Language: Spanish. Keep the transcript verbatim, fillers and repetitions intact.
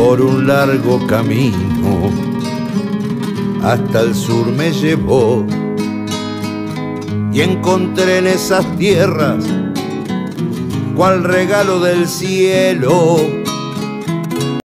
por un largo camino, hasta el sur me llevó y encontré en esas tierras, cual regalo del cielo,